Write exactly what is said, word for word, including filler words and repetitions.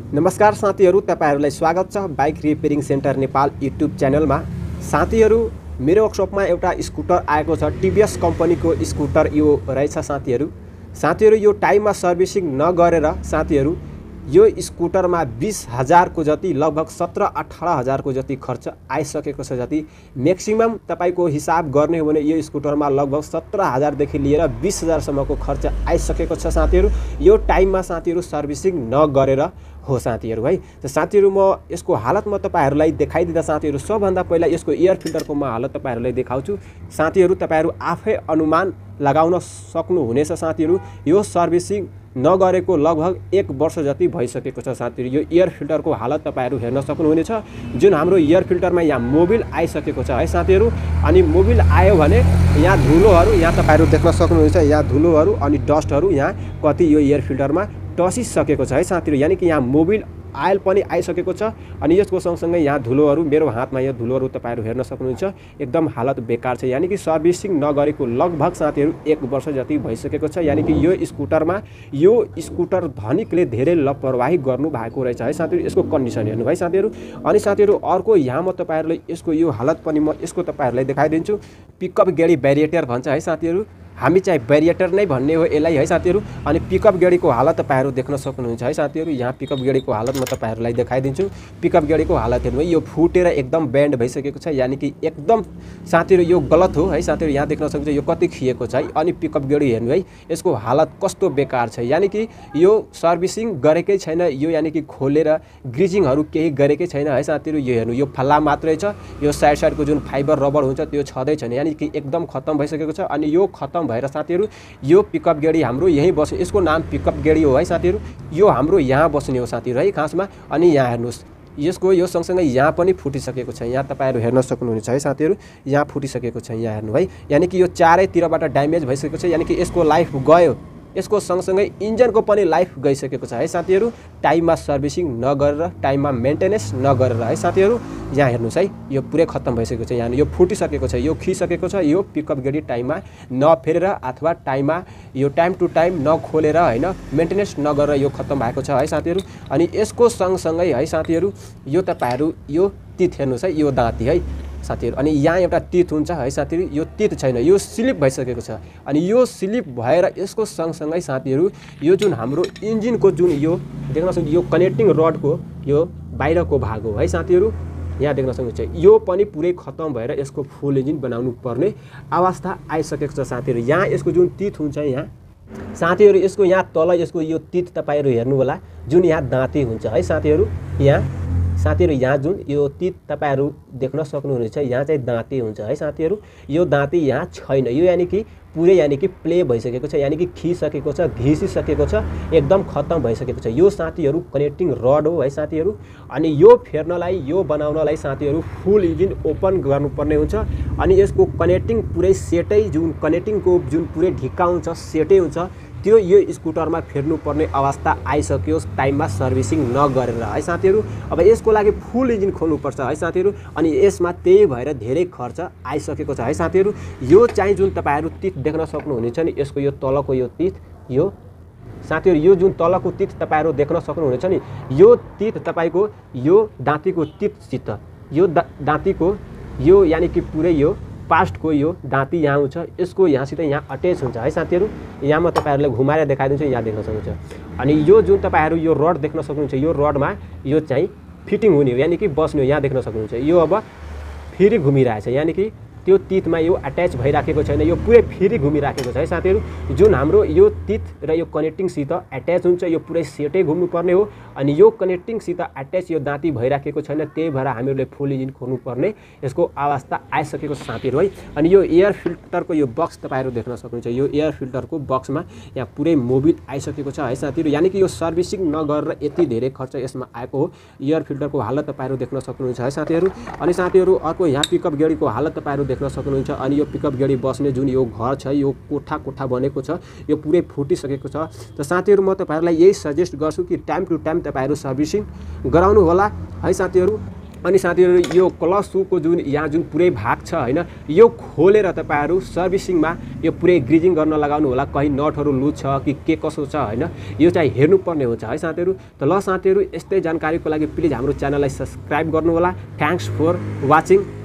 नमस्कार साथीहरू, तपाईहरुलाई स्वागत छ bike repairing centre Nepal YouTube च्यानलमा। साथीहरू, मेरो वर्कसपमा एउटा स्कुटर आएको छ, टिभीएस कम्पनीको स्कुटर यो रहेछ साथीहरू। साथीहरू, यो टाइममा सर्भिसिङ नगरेर साथीहरू यो स्कुटरमा बीस हजार को जति लगभग सत्रह अठारह हजार को जति खर्च आइसकेको छ। जति मैक्सिमम तपाईको हिसाब गर्ने हो भने यो स्कुटरमा लगभग सत्रह हजार देखि लिएर बीस हजार सम्मको खर्च आइसकेको छ साथीहरू। यो टाइममा साथीहरू सर्भिसिङ नगरेर हो साथीहरू है। त साथीहरू, म यसको हालत म तपाईहरुलाई देखाइदिँदा साथीहरू सबभन्दा पहिला यसको एयर फिल्टरको म हालत तपाईहरुलाई देखाउँछु। साथीहरू, तपाईहरु आफै अनुमान लगाउन सक्नुहुनेछ साथीहरू। यो सर्भिसिङ नगरेको लगभग एक वर्ष जति भइसकेको छ साथीहरू। यो एयर फिल्टरको हालत तपाईहरु हेर्न सक्नुहुनेछ, जुन हाम्रो एयर फिल्टरमा यहाँ मोबिल आइसकेको छ है साथीहरू। अनि मोबिल आयो भने यहाँ धुलोहरू यहाँ तपाईहरु देख्न सक्नुहुनेछ, यहाँ धुलोहरू अनि डस्टहरू यहाँ कति यो एयर फिल्टरमा टसिसकेको छ है साथीहरू। यानी कि यहाँ मोबिल आयल पनि आइसकेको छ अनि यसको सँगसँगै यहाँ धुलोहरू, मेरो हातमा यो धुलोहरू तपाईहरु हेर्न सक्नुहुन्छ, एकदम हालत बेकार छ। यानी कि सर्भिसिङ नगरेको लगभग साथीहरू एक वर्ष जति भइसकेको छ। यानी कि यो स्कुटरमा यो स्कुटर धनिकले धेरै लापरवाही गर्नु भएको रहेछ है साथीहरू। यसको कन्डिसन हेर्नु है साथीहरू। अनि साथीहरू, अर्को यहाँ म तपाईहरुलाई यसको यो हालत पनि म यसको तपाईहरुलाई देखाइदिन्छु। पिकअप गेडी ब्यारिएटर भन्छ है साथीहरू, हामी चाहिँ ब्यारिएटर नै भन्ने हो यसलाई है साथीहरू। अनि पिकअप गेडीको हालत तपाईहरु देख्न सक्नुहुन्छ है साथीहरू। यहाँ पिकअप गेडीको हालत म तपाईहरुलाई देखाइदिन्छु। पिकअप गेडीको हालत हेर्नु है, यो फुटेर एकदम बेन्ड भइसकेको छ। यानी कि एकदम साथीहरू यो गलत हो है साथीहरू। यहाँ देख्न सक्नुहुन्छ यो कति खिएको छ है। अनि पिकअप गेडी हेर्नु है, यसको हालत कस्तो बेकार छ। यानी कि यो सर्भिसिङ गरेकै छैन यो, यानी कि खोलेर ग्रिजिङहरू केही गरेकै छैन है साथीहरू। यो हेर्नु, यो फल्ला मात्रै छ, यो साइड साइडको जुन फाइबर रबर हुन्छ त्यो छँदै छैन। यानी कि एकदम खत्तम भइसकेको छ। अनि यो खत्तम भएर साथीहरू यो पिकअप गेडी हाम्रो यही बस, यसको नाम पिकअप गेडी हो है साथीहरू। यो हाम्रो यहाँ बस्ने हो साथीहरू है खासमा। अनि यहाँ हेर्नुहोस्, यसको यो सँगसँगै यहाँ पनि फुटिसकेको छ। यहाँ तपाईहरु हेर्न सक्नुहुनेछ है साथीहरू, यहाँ फुटिसकेको छ यहाँ हेर्नु है। यानी कि यो चारैतिरबाट ड्यामेज भइसकेको छ। यानी कि यसको लाइफ गयो, यसको सँगसँगै इन्जनको पनि लाइफ गइसकेको छ है साथीहरू। टाइममा सर्भिसिङ नगरेर, टाइममा मेन्टेनेन्स नगरेर है साथीहरू। यहाँ हेर्नुहोस् है, यो पुरै खत्तम भइसकेको छ। यहाँ यो फुटिसकेको छ, यो खिसकेको छ। यो पिकअप गेडी टाइममा नफेरेर अथवा टाइममा यो टाइम टु टाइम नखोलेर हैन, मेन्टेनेन्स नगरेर यो खत्तम भएको छ है साथीहरू। अनि यसको सँगसँगै है साथीहरू, यो तपाईहरु यो तित हेर्नुहोस् है, यो दाँती है साथीहरू। अनि यहाँ एउटा तित हुन्छ है साथीहरू, यो तित छैन, यो स्लिप भइसकेको छ। अनि यो स्लिप भएर यसको सँगसँगै साथीहरू यो जुन हाम्रो इन्जिनको जुन यो देख्न सक्नुहुन्छ, यो कनेक्टिङ रडको यो बाहिरको भाग हो है साथीहरू। यहाँ देख्न सक्नुहुन्छ यो पनि पुरै खत्तम भएर यसको फुल इन्जिन बनाउनु पर्ने अवस्था आइसकेको छ साथीहरू। यहाँ यसको जुन तित हुन्छ यहाँ साथीहरू, यसको यहाँ तल यसको यो तित तपाईहरु हेर्नु होला, जुन यहाँ दाँती हुन्छ है साथीहरू। यहाँ साथीहरू यहाँ जुन यो तित तपाईहरु देख्न सक्नुहुनेछ, यहाँ चाहिँ दाँती हुन्छ है साथीहरू। यो दाँती यहाँ छैन, यो यानी कि पुरै यानी कि प्ले भइसकेको छ, यानी कि खिसकेको छ, घिसिसकेको छ, एकदम खत्तम भइसकेको छ। यो साथीहरू कनेक्टिङ रड हो है साथीहरू। अनि यो फेर्नलाई, यो बनाउनलाई साथीहरू फुल इन्जिन ओपन गर्नुपर्ने हुन्छ। अनि यसको कनेक्टिङ पुरै सेटै, जुन कनेक्टिङको जुन पुरै ढिक्का हुन्छ, सेटै हुन्छ, त्यो यो स्कुटरमा फेर्नुपर्ने अवस्था आइसक्यो टाइममा सर्भिसिङ नगरेर है साथीहरू। अब यसको लागि फुल इन्जिन खोल्नुपर्छ है साथीहरू। अनि यसमा त्यही भएर धेरै खर्च आइसकेको छ है साथीहरू। यो चाहिँ जुन तपाईहरु तित देख्न सक्नुहुनेछ नि, यसको यो तलको यो तित, यो साथीहरू यो जुन तलको तित तपाईहरु देख्न सक्नुहुनेछ नि, यो तित तपाईको यो दाँतीको तितसित, यो दाँतीको यो यानी कि पुरै यो पास्टको यो दाँती यहाँ हुन्छ, यसको यहाँसित यहाँ अट्याच हुन्छ है साथीहरू। यहाँ म तपाईहरुलाई घुमाएर देखाइदिन्छु, यहाँ देख्न सक्नुहुन्छ। अनि यो जुन तपाईहरु यो रड देख्न सक्नुहुन्छ, यो रडमा यो चाहिँ फिटिङ हुने हो, यानी कि बस्ने हो। यहाँ देख्न सक्नुहुन्छ यो अब फेरि घुमिरहेछ, यानी कि त्यो तितमा यो अट्याच भइराखेको छैन, यो पुरै फेरि घुमिराखेको छ है साथीहरू। जुन हाम्रो यो तित र यो कनेक्टिङसित अट्याच हुन्छ, यो पुरै सेटै घुम्नुपर्ने हो। अनि यो कनेक्टिङसित अट्याच यो दाँती भइराखेको छैन, त्यही भएर हामीहरूले फुल इन्जिन खोल्नुपर्ने यसको अवस्था आइसकेको छ साथीहरू है। अनि यो एयर फिल्टरको यो बक्स तपाईहरु देख्न सक्नुहुन्छ, यो एयर फिल्टरको बक्समा यहाँ पुरै मोबिल आइसकेको छ है साथीहरू। यानी कि यो सर्भिसिङ नगरेर यति धेरै खर्च यसमा आएको हो। एयर फिल्टरको हालत तपाईहरु देख्न सक्नुहुन्छ है साथीहरू। अनि साथीहरू, अर्को यहाँ पिकअप गेडीको हालत तपाईहरु देख्न सक्नुहुन्छ। अनि यो पिकअप गेडी बस्ने जुन यो घर छ, यो कोठा कोठा बनेको छ, यो पुरै फुटिसकेको छ। त साथीहरू, म तपाईहरुलाई यही सजेस्ट गर्छु कि टाइम टु टाइम तपाईहरु सर्भिसिङ गराउनु होला है साथीहरू। अनि साथीहरू यो क्लच सूको जुन यहाँ जुन पुरै भाग छ हैन यो खोलेर तपाईहरु सर्भिसिङमा यो पुरै ग्रिजिङ गर्न लगाउनु होला। कहीं नटहरु लुज छ कि के कसो छ हैन यो चाहिँ हेर्नु पर्ने हुन्छ है साथीहरू। त ल साथीहरू यस्तै जानकारीको लागि प्लिज हाम्रो च्यानललाई सब्स्क्राइब गर्नु होला। Thanks for watching.